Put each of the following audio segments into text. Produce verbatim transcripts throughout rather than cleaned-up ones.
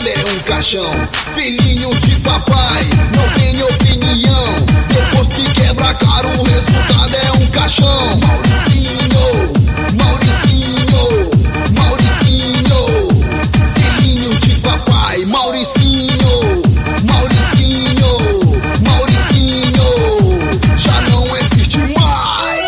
resultado é um caixão. Filhinho de papai, não tem opinião. Depois que quebra caro, o resultado é um caixão. Mauricinho, Mauricinho, Mauricinho, filhinho de papai. Mauricinho, Mauricinho, Mauricinho, já não existe mais.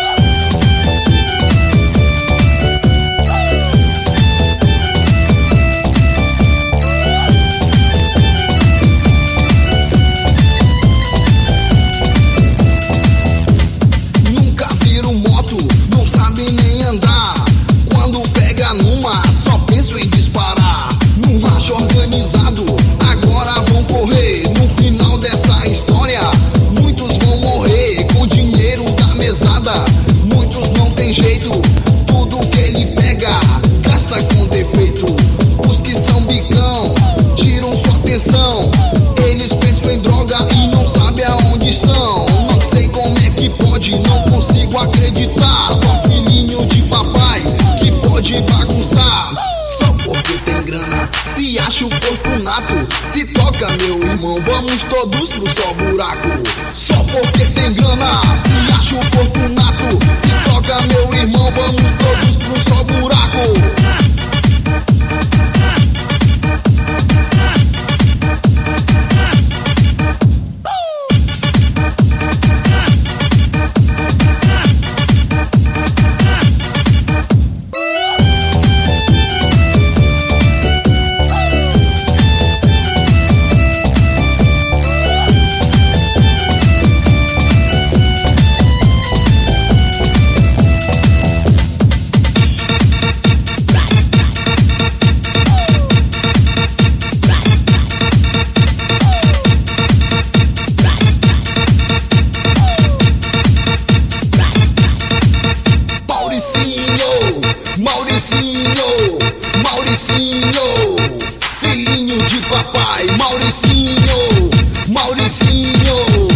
Nunca viram moto, não sabem nem andar. Quando pega numa, só penso em disparar. Num racha organizado, agora vão correr. No final dessa história, muitos vão morrer com dinheiro da mesada. Muitos não tem jeito, tudo que ele pega gasta com defeito. Os que são bicão tiram sua atenção. Eles pensam em droga e não sabem aonde estão. Não sei como é que pode, não consigo acreditar. Só filhinho de papai que pode bagunçar. Só porque tem grana, se acha o corpo nato. Se toca, meu irmão, vamos todos pro só buraco. Só porque tem grana, se acha o corpo nato. Se toca, meu irmão, vamos todos pro só buraco. Mauricinho, Mauricinho, filhinho de papai. Mauricinho, Mauricinho.